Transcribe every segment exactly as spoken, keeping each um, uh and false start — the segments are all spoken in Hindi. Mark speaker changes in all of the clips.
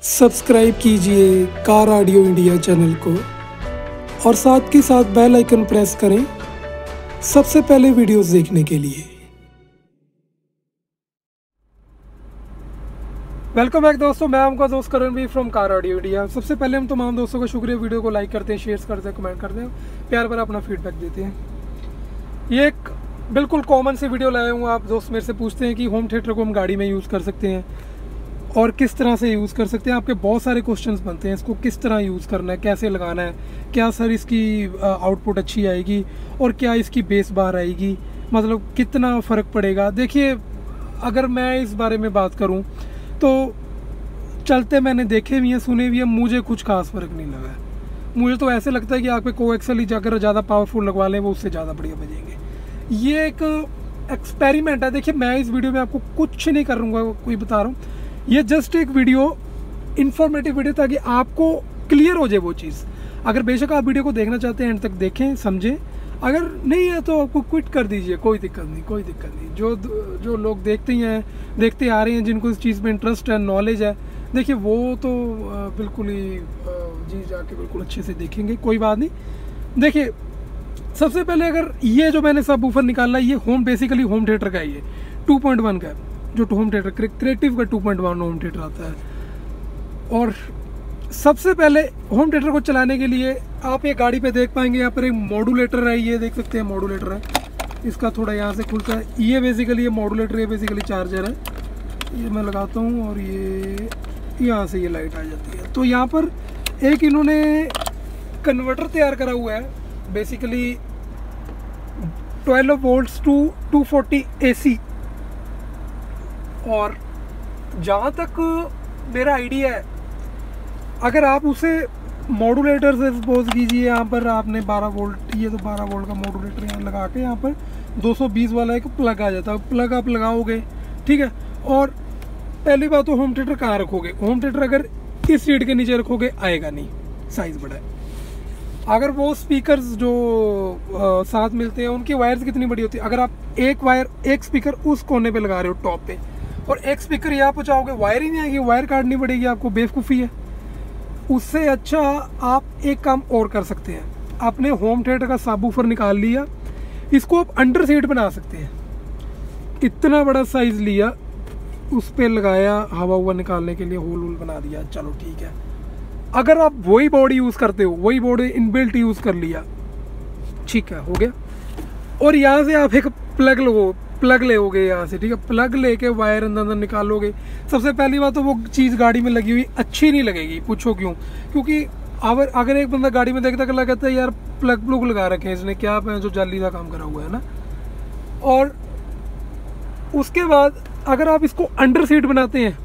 Speaker 1: सब्सक्राइब कीजिए कार ऑडियो इंडिया चैनल को और साथ के साथ बेल आइकन प्रेस करें सबसे पहले वीडियोस देखने के लिए। वेलकम बैक दोस्तों, मैं आपका दोस्त करण भी फ्रॉम कार ऑडियो इंडिया। सबसे पहले हम तमाम दोस्तों का शुक्रिया, वीडियो को लाइक करते हैं, शेयर करते हैं, कमेंट करते हैं, प्यार भरा अपना फीडबैक देते हैं। ये एक बिल्कुल कॉमन सी वीडियो लाया हूँ। आप दोस्त मेरे से पूछते हैं कि होम थिएटर को हम गाड़ी में यूज़ कर सकते हैं और किस तरह से यूज़ कर सकते हैं। आपके बहुत सारे क्वेश्चंस बनते हैं, इसको किस तरह यूज़ करना है, कैसे लगाना है, क्या सर इसकी आउटपुट अच्छी आएगी और क्या इसकी बेस बार आएगी, मतलब कितना फ़र्क पड़ेगा। देखिए, अगर मैं इस बारे में बात करूं तो चलते मैंने देखे भी हैं, सुने भी हैं, मुझे कुछ खास फ़र्क नहीं लगा है। मुझे तो ऐसे लगता है कि आप पे कोएक्सल ही जाकर ज़्यादा पावरफुल लगवा लें, वो उससे ज़्यादा बढ़िया बजेंगे। ये एक एक्सपेरिमेंट है। देखिए, मैं इस वीडियो में आपको कुछ नहीं करूँगा, कोई बता रहा हूँ, ये जस्ट एक वीडियो, इन्फॉर्मेटिव वीडियो, ताकि आपको क्लियर हो जाए वो चीज़। अगर बेशक आप वीडियो को देखना चाहते हैं, एंड तक देखें, समझें। अगर नहीं है तो आपको क्विट कर दीजिए, कोई दिक्कत नहीं, कोई दिक्कत नहीं। जो जो लोग देखते ही हैं, देखते आ रहे हैं, जिनको इस चीज़ में इंटरेस्ट है, नॉलेज है, देखिए वो तो बिल्कुल ही जी जाके बिल्कुल अच्छे से देखेंगे, कोई बात नहीं। देखिए, सबसे पहले अगर ये जो मैंने सब ऊपर निकाला, ये होम बेसिकली होम थिएटर का है, ये टू पॉइंट वन का है, जो होम थिएटर क्रिएटिव का two point one home theatre आता है। और सबसे पहले होम थिएटर को चलाने के लिए आप ये गाड़ी पे देख पाएंगे, यहाँ पर एक मॉड्यूलेटर है, ये देख सकते हैं मॉड्यूलेटर है। इसका थोड़ा यहाँ से खुलता है, ये बेसिकली ये मॉड्यूलेटर, ये बेसिकली चार्जर है। ये मैं लगाता हूँ और ये यहाँ से ये लाइट आ जाती है। तो यहाँ पर एक इन्होंने कन्वर्टर तैयार करा हुआ है, basically twelve volts to two forty A C. और जहाँ तक मेरा आइडिया है, अगर आप उसे मॉड्यूलेटर से सपोज कीजिए, यहाँ पर आपने बारह वोल्ट, ये तो बारह वोल्ट का मॉड्यूलेटर यहाँ लगा के, यहाँ पर दो सौ बीस वाला एक प्लग आ जाता है, प्लग आप लगाओगे, ठीक है। और पहली बात तो होम थिएटर कहाँ रखोगे, होम थिएटर अगर इस सीट के नीचे रखोगे आएगा नहीं, साइज़ बड़ा है। अगर वो स्पीकर्स जो आ, साथ मिलते हैं, उनकी वायर्स कितनी बड़ी होती है। अगर आप एक वायर, एक स्पीकर उस कोने पे लगा रहे हो टॉप पे, और एक स्पीकर यहाँ पहुँचाओगे, वायर ही नहीं आएगी, वायर काटनी पड़ेगी आपको, बेवकूफ़ी है। उससे अच्छा आप एक काम और कर सकते हैं, आपने होम थिएटर का सबवूफर निकाल लिया, इसको आप अंडर सीट बना सकते हैं। इतना बड़ा साइज़ लिया, उस पर लगाया, हवा हुआ निकालने के लिए होल वोल बना दिया, चलो ठीक है। अगर आप वही बॉडी यूज़ करते हो, वही बॉडी इनबिल्ट यूज़ कर लिया, ठीक है, हो गया। और यहाँ से आप एक प्लग लो, प्लग लेोगे यहाँ से, ठीक है। प्लग लेके वायर अंदर अंदर निकालोगे। सबसे पहली बात तो वो चीज़ गाड़ी में लगी हुई अच्छी नहीं लगेगी। पूछो क्यों? क्योंकि अगर अगर एक बंदा गाड़ी में देखता कर कहता है यार प्लग प्लग लगा रखे हैं इसने, क्या जो जाली का काम करा हुआ है ना। और उसके बाद अगर आप इसको अंडर सीट बनाते हैं,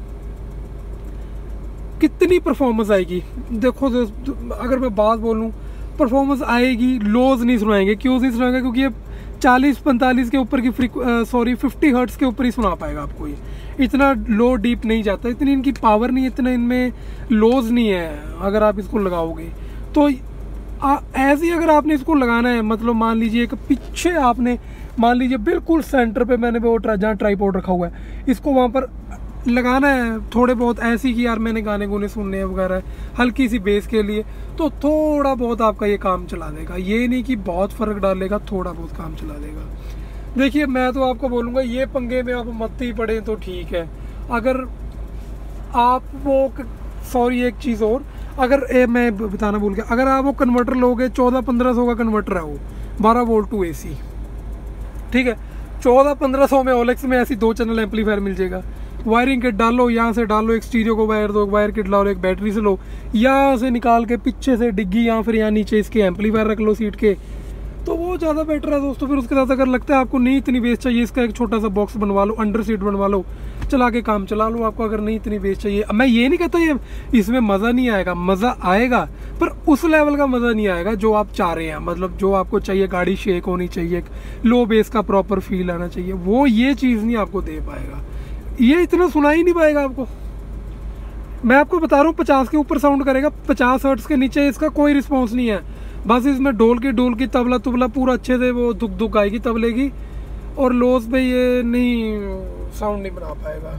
Speaker 1: कितनी परफॉर्मेंस आएगी। देखो अगर मैं बात बोलूँ, परफॉर्मेंस आएगी, लोज नहीं सुनाएंगे। क्यों नहीं सुनाएंगे? क्योंकि ये चालीस पैंतालीस के ऊपर की सॉरी फिफ्टी हर्ट्स के ऊपर ही सुना पाएगा आपको। ये इतना लो डीप नहीं जाता, इतनी इनकी पावर नहीं है, इतना इनमें लोज नहीं है। अगर आप इसको लगाओगे तो ऐसे ही अगर आपने इसको लगाना है, मतलब मान लीजिए एक पीछे आपने, मान लीजिए बिल्कुल सेंटर पे मैंने वो जहाँ ट्राइपॉड रखा हुआ है, इसको वहाँ पर लगाना है थोड़े बहुत ऐसी कि यार मैंने गाने गुने सुनने हैं वगैरह, हल्की सी बेस के लिए, तो थोड़ा बहुत आपका ये काम चला देगा। ये नहीं कि बहुत फ़र्क डालेगा, थोड़ा बहुत काम चला देगा। देखिए, मैं तो आपको बोलूँगा ये पंगे में आप मत ही पड़े तो ठीक है। अगर आप वो, सॉरी एक चीज़ और, अगर ए, मैं बताना भूल गया, अगर आप वो कन्वर्टर लोगे, चौदह पंद्रह सौ का कन्वर्टर है वो, बारह वोल्ट टू ए सी, ठीक है। चौदह पंद्रह सौ में ओलेक्स में ऐसी दो चैनल एम्पलीफायर मिल जाएगा। वायरिंग किट डालो, यहाँ से डालो, एक स्टीरियो को वायर दो, वायर किट डालो, एक बैटरी से लो, यहाँ से निकाल के पीछे से डिग्गी, या फिर यहाँ नीचे इसके एम्पलीफायर रख लो सीट के, तो वो ज़्यादा बेटर है दोस्तों। फिर उसके साथ अगर लगता है आपको नहीं इतनी बेस चाहिए, इसका एक छोटा सा बॉक्स बनवा लो, अंडर सीट बनवा लो, चला के काम चला लो। आपको अगर नहीं इतनी बेस चाहिए, मैं ये नहीं कहता ये इसमें मज़ा नहीं आएगा, मज़ा आएगा, पर उस लेवल का मज़ा नहीं आएगा जो आप चाह रहे हैं। मतलब जो आपको चाहिए, गाड़ी शेक होनी चाहिए, लो बेस का प्रॉपर फील आना चाहिए, वो ये चीज़ नहीं आपको दे पाएगा। ये इतना सुना ही नहीं पाएगा आपको। मैं आपको बता रहा हूँ, पचास के ऊपर साउंड करेगा, पचास हर्ट्स के नीचे इसका कोई रिस्पॉन्स नहीं है। बस इसमें ढोल की ढोल की तबला तुबला पूरा अच्छे से वो दुख दुख आएगी तबले की, और लोज पे ये नहीं साउंड नहीं बना पाएगा।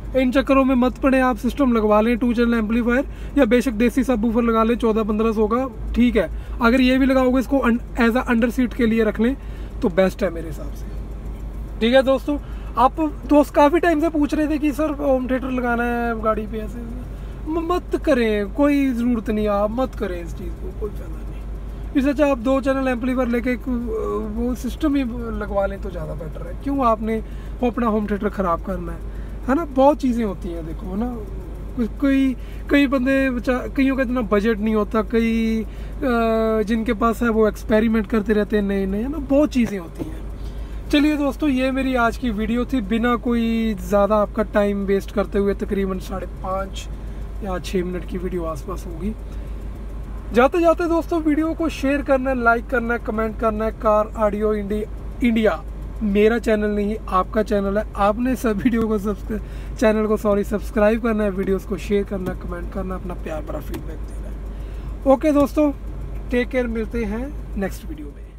Speaker 1: इन चक्करों में मत पड़े, आप सिस्टम लगवा लें टू चैनल एम्पलीफायर या बेशक देसी सब वूफर लगा लें, चौदह पंद्रह सौ का ठीक है। अगर ये भी लगाओगे इसको एज अ अंडर सीट के लिए रख लें तो बेस्ट है मेरे हिसाब से। ठीक है दोस्तों, आप दोस्त काफ़ी टाइम से पूछ रहे थे कि सर होम थिएटर लगाना है गाड़ी पे, ऐसे मत करें, कोई ज़रूरत नहीं, आप मत करें इस चीज़ को, कोई फायदा नहीं। इससे अच्छा आप दो चैनल एम्पलीफायर लेके वो सिस्टम ही लगवा लें तो ज़्यादा बेटर है। क्यों आपने अपना होम थिएटर ख़राब करना है, है ना। बहुत चीज़ें होती हैं देखो ना, कोई कई बंदे कईयों का इतना बजट नहीं होता, कई जिनके पास है वो एक्सपेरिमेंट करते रहते हैं नए नए, है ना, बहुत चीज़ें होती हैं। चलिए दोस्तों, ये मेरी आज की वीडियो थी, बिना कोई ज़्यादा आपका टाइम वेस्ट करते हुए, तकरीबन साढ़े पाँच या छः मिनट की वीडियो आसपास होगी। जाते जाते दोस्तों वीडियो को शेयर करना है, लाइक करना है, कमेंट करना है। कार ऑडियो इंडिया मेरा चैनल नहीं, आपका चैनल है। आपने सब वीडियो को सब्सक्राइब चैनल को सॉरी सब्सक्राइब करना है, वीडियोस को शेयर करना, कमेंट करना, अपना प्यार भरा फीडबैक देना है। ओके दोस्तों, टेक केयर, मिलते हैं नेक्स्ट वीडियो में।